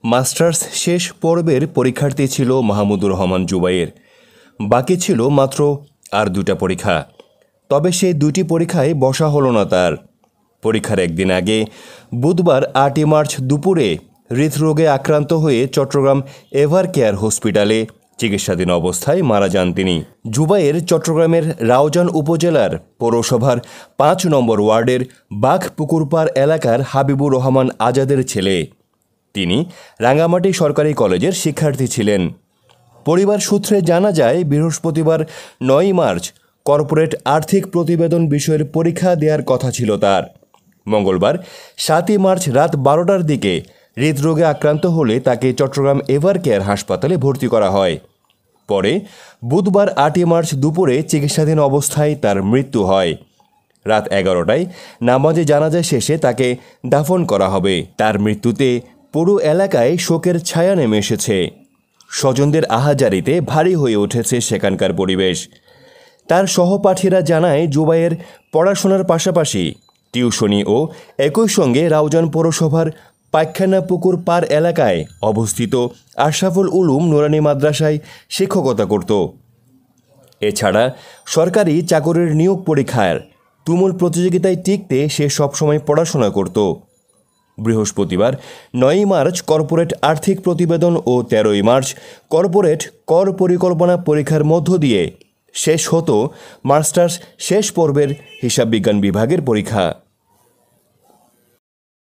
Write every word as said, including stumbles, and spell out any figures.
Masters শেষ পর্বের পরীক্ষার্থী ছিল মাহমুদুর রহমান জুবায়ের। বাকি ছিল মাত্র আর দুটা পরীক্ষা। তবে সেই দুটি পরীক্ষায় বসা হলো না তার। পরীক্ষার একদিন আগে বুধবার আটই মার্চ দুপুরে হৃদরোগে আক্রান্ত হয়ে চট্টগ্রাম এভার কেয়ার হসপিটালে চিকিৎসাধীন অবস্থায় মারা যান তিনি। জুবায়ের চট্টগ্রামের রাউজান উপজেলার পৌরসভার পাঁচ নম্বর ওয়ার্ডের বাঘপুকুরপাড় এলাকার হাবিবুর রহমান আজাদের ছেলে। তিনি রাঙ্গামাটি সরকারি কলেজের শিক্ষার্থী ছিলেন। পরিবার সূত্রে জানা যায়, বৃহস্পতিবার নয় মার্চ কর্পোরেট আর্থিক প্রতিবেদন বিষয়ের পরীক্ষা দেওয়ার কথা ছিল তার। মঙ্গলবার সাতই মার্চ রাত বারোটার দিকে হৃদরোগে আক্রান্ত হলে তাকে চট্টগ্রাম এভার কেয়ার হাসপাতালে ভর্তি করা হয়। পরে বুধবার আটই মার্চ দুপুরে চিকিৎসাধীন অবস্থায় তার মৃত্যু হয়। রাত এগারোটায় নামাজে জানাজা শেষে তাকে দাফন করা হবে। তার মৃত্যুতে পুরো এলাকায় শোকের ছায়া নেমে এসেছে। স্বজনদের আহাজারিতে ভারী হয়ে উঠেছে সেখানকার পরিবেশ। তার সহপাঠীরা জানায়, জুবায়ের পড়াশোনার পাশাপাশি টিউশনি ও একই সঙ্গে রাউজান পৌরসভার পায়খানা পুকুর পাড় এলাকায় অবস্থিত আশরাফুল উলুম নুরানি মাদ্রাসায় শিক্ষকতা করত। এছাড়া সরকারি চাকরির নিয়োগ পরীক্ষার তুমুল প্রতিযোগিতায় টিকতে সে সবসময় পড়াশোনা করত। বৃহস্পতিবার নয়ই মার্চ কর্পোরেট আর্থিক প্রতিবেদন ও তেরোই মার্চ কর্পোরেট কর পরিকল্পনা পরীক্ষার মধ্য দিয়ে শেষ হতো মাস্টার্স শেষ পর্বের হিসাববিজ্ঞান বিভাগের পরীক্ষা।